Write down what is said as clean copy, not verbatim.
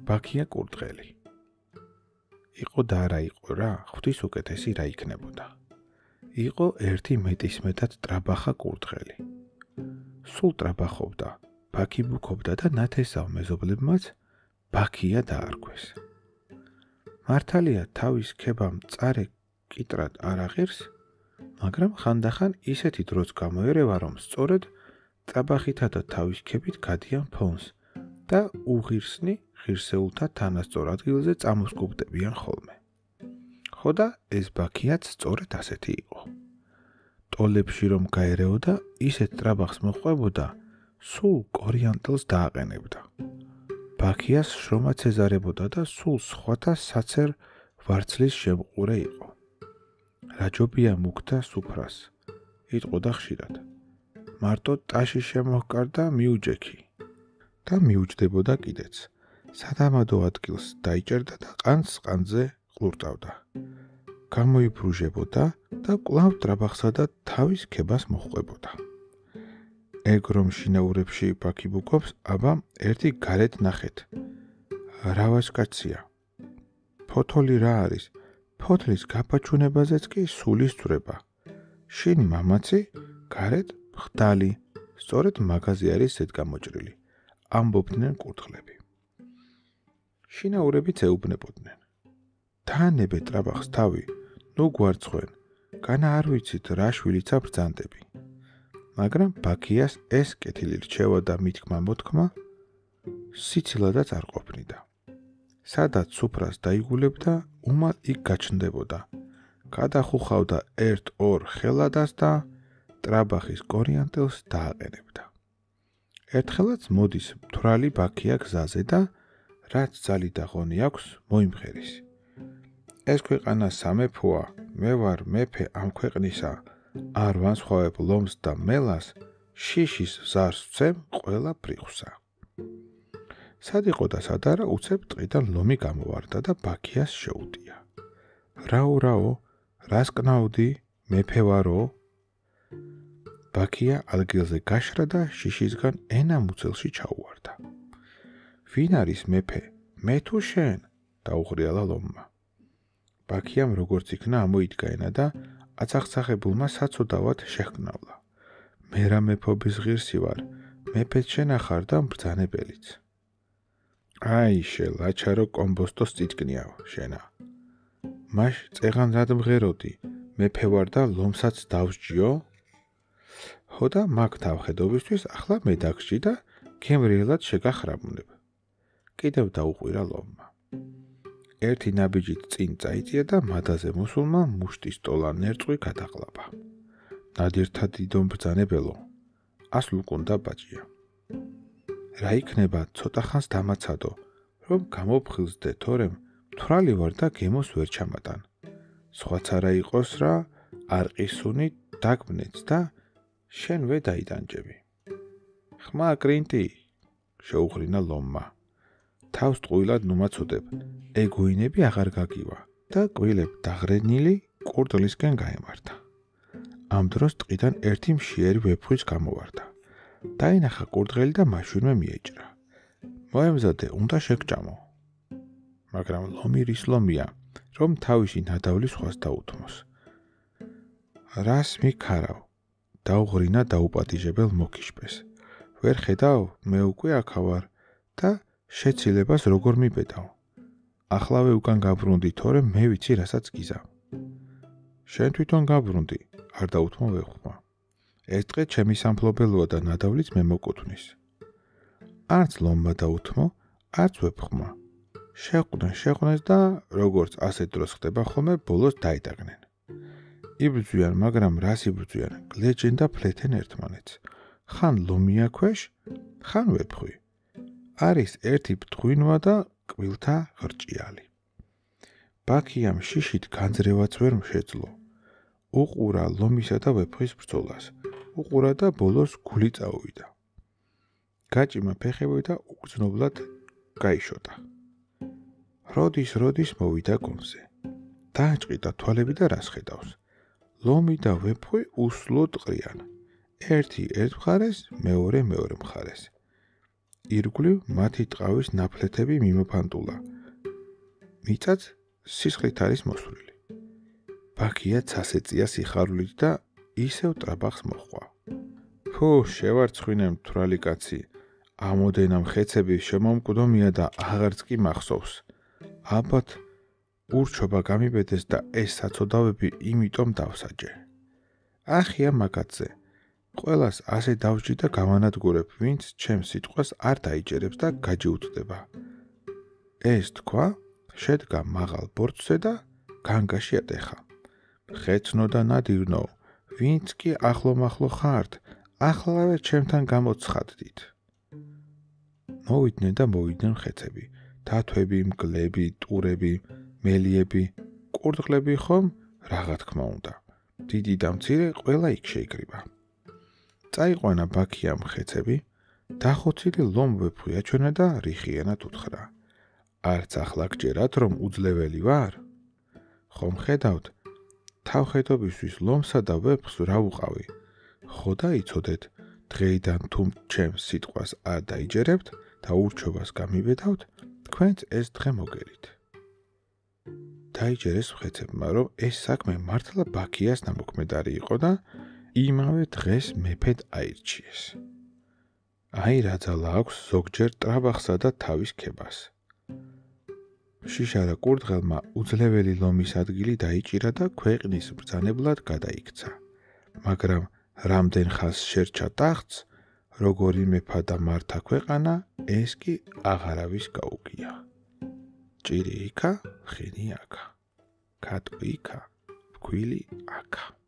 ბაქია კურდღელი. იყო და არა იყო რა, ღვთის უკეთესი რა იქნებოდა. იყო ერთი მეტისმეტად ტრაბახა კურდღელი. სულ ტრაბახობდა, ბაქი ბუქობდა და ნათესავ მეზობლებმაც ბაქია დაარქვეს. მართალია თავის ქებამ წარე კიტრად არ აღირს, მაგრამ ხანდახან ისეთი დროც გამოერევა, რომ სწორედ ტრაბახითა და თავის ქებით გადიან ფონს და უღირსნი ღირსეულთა თანასწორ ადგილზე წამოსკუპდებიან ხოლმე. ხო და ეს ბაქიაც სწორედ ასეთი იყო. ტოლებში რომ გაერეოდა, ისეთ ტრაბახს მოჰყვებოდა, სულ კორიანტელს დააყენებდა. ბაქიას შრომაც ეზარებოდა და სულ სხვათა საცერ ვარცლის შემყურე იყო. რაჯობია მუქთა სუფრას, იტყოდა ხშირად. მარტო ტაში შემოჰკარდა მიუჯექი და მიუჯდებოდა კიდეც. სადამადო ადგილს დაიჭერდა და ყანწ ყანწზე ყლურტავდა. გამოიბრუჟებოდა და კვლავ ტრაბახსა და თავის ქებას მოჰყვებოდა. ეგ რომ შინაურებში ბაქი ბუქობს, აბა ერთი გარეთ ნახეთ. რავას კაცია. ფოთოლი რა არის? ფოთლის გაბაჩუნებაზეც კი სულის ძვრება. შინ მამაცი, გარეთ ხდალი. სწორედ მაგაზე არის ზედ გამოჭრილი. ამბობდნენ კურდღლები. შინაურებიც ეუბნებოდნენ. თანებე ტრაბახს თავი, ნუ გვარცხვენ, განა არ ვიცით რა შვილიცა ბრძანდები. მაგრამ ბაქიას ეს კეთილი რჩევა და მითქმა მოთქმა სიცილადაც არ ყოფნიდა. სადაც სუფრას დაიგულებდა, უმალ იქ გაჩნდებოდა. გადახუხავდა ერთ-ორ ხელადას და ტრაბახის კორიანტელს დააყენებდა. ერთხელაც მოდის მთვრალი ბაქია გზაზე და რაც ძალი და ღონი აქვს, მოიმღერის. ეს ქვეყანა სამეფოა, მე ვარ მეფე ამ ქვეყნისა, არ ვანსხვავებ ლომს და მელას, შიშის ზარს ვცემ ყველა ფრიხსა. სად იყო და სად არა, უცებ ტყიდან ლომი გამოვარდა და ბაქიას შეუტია. რაო, რას კნაუდი, მეფე ვარო? ბაქია ალგილზე გაშრა და შიშისგან ენა მუცელში ჩაუვარდა. ვინ არის მეფე? მე თუ შენ? დაუღრიალა ლომმა. ბაქიამ როგორც იქნა ამოიდგა ენა და აცახცახებულმა საცოდავად შეჰკნავლა. მე რა მეფობის ღირსი ვარ, მეფეც შენახარ და მბრძანებელიც. აი შელაჩარო კომბოსტოს წიწკნიავ შენა. მაშ წეღან რად მღეროდი, მეფე ვარ და ლომსაც დავსჯიო? ხო და მაგ თავხედობისთვის ახლა მე დაგსჯი და გემრიელად შეგახრამუნებ. კიდევ დაუყვირა ლომმა. ერთი ნაბიჯით წინ წაიწია და მადაზე მოსულმა მუშტის ტოლა ნერწყვი გადაყლაპა. ნადირთა დიდო მბრძანებელო, ასლუკუნდა ბაჭია. რა იქნება ცოტა ხანს დამაცადო, რომ გამოფხილსდე, თორემ მთვრალი ვარ და გემოს ვერ ჩამატან. სხვაც არა იყოს რა, არ ყისუნი დაგბნეც და შენვე დაიდანჯები. ხმა კრინტი, შეუღრინა ლომმა. თავს ტყუილად ნუმაცოდებ, ეგოინები აღარ გაგივა და კვილებ დაღრენილი კურდლისკენ გაემართა. ამ დროს ტყიდან ერთი მშიერი ვეფხვის გამოვარდა. დაინახა კურდღელი და მაშვინვე მიეჭრა. მოემზადე, უნდა შეგჭამო. მაგრამ ლომი რის ლომია, რომ თავისი ნადავლი სხვას დაუთმოს. რას მიქარავ? დაუღრინა დაუპატიჟებელ მოკიშპეს. ვერ ხედავ, მე უკვე აქა ვარ და შეცილებას როგორ მიბედავ. ახლავე უკან გაბრუნდი, თორემ მე ვიცი რასაც გიზავ. შენ თვითონ გაბრუნდი, არ დაუთმო ვეხვმა. ეს დღე ჩემი სამფლობელოა და ნადავლიც მე მოკუთვნის. არც ლომმა დაუთმო, არც ვეფხმა. შეყვნეს და როგორც ასეთ დროს ხდება ხოლმე, ბოლოს დაიდაგნენ. იბრძვიან, მაგრამ რას იბრძვიან, გლეჯენ და ფლეთენ ერთმანეთს. ხან ლომია ქვეშ, ხან ვეფხვი. არის ერთი ბთღვინვა და კვილთა ხრჭიალი. ბაქიამ შიშით განძრევაც ვერ შეძლო. უყურა ლომისა და ვეფხვის ბრძოლას. უყურა და ბოლოს გული წაუვიდა. გაჭიმა ფეხები და უგრძნობლად გაიშოტა. როდის მოვიდა გონზე. დააჭყიდა თვალები და რას ხედავს. ლომი და ვეფხვი უსლოდ ყრიან. ერთი ერთ მხარეს, მეორე მხარეს. ირგვლივ მათი ტყავის ნაფლეთები მიმოფანტულა. მიწაც სისხლით არის მოსვლილი. ბაქია ცასეწია სიხარულით და ისევ ტრაბახს მოჰყვა. ფუ, შევარცხვინე მთვრალი კაცი. ამოდენა მხეცები შემომკვდომია და აღარც კი მახსოვს. ალბათ ურჩობა გამიბედეს და ეს საცოდავები იმიტომ დავსაჯე. ახია მაგათზე. ყველას ასე დავსჯი და გავანადგურებ, ვინც ჩემს სიტყვას არ დაიჯერებს და გაჯიუტდება. ეს თქვა შედგა მაღალ ბორცვზე და განგაში ატეხა. ხეცნო და ნადირნო, ვინც კი ახლო-მახლო ხართ, ახლავე ჩემთან გამოცხადდით. მოვიდნენ და მოვიდნენ ხეცები, დათვები, მგლები, ტურები, მელიები, კურდღლები ხომ, რაღა თქმა უნდა. დიდი და მცირე ყველა იქ შეიკრიბა. წაიყვანა ბაქიამ ხეცები, დახოცილი ლომ ვეფხვი აჩვენა და რიხიანად უთხრა. არც ახლა გჯერათ, რომ უძლეველი ვარ? ხომ ხედავთ, თავხედობისთვის ლომსა და ვეფხვს რა ვუყავი? ხო დაიცოდეთ, დღეიდან თუ ჩემს სიტყვას არ დაიჯერებთ და ურჩობას გამიბედავთ, თქვენც ეს დღე მოგერით. დაიჯერეს ხეცებმა, რომ ეს საქმე მართლა ბაქიას ნამოქმედარი იყო და იმავე დღეს მეფედ აირჩიეს. აი რა ძალა აქვს ზოგჯერ ტრაბახსა და თავის ქებას. შიშარა კურდღელმა უძლეველი ლომის ადგილი დაიჭირა და ქვეყნის ბრძანებლად გადაიქცა. მაგრამ რამდენ ხანს შერჩა ტახტს, როგორი მეფა და მართა ქვეყანა, ეს კი აღარავის გაუგია. ჭირი იქა, ხინი აქა. ქატყვი იქა, ფქვილი აქა.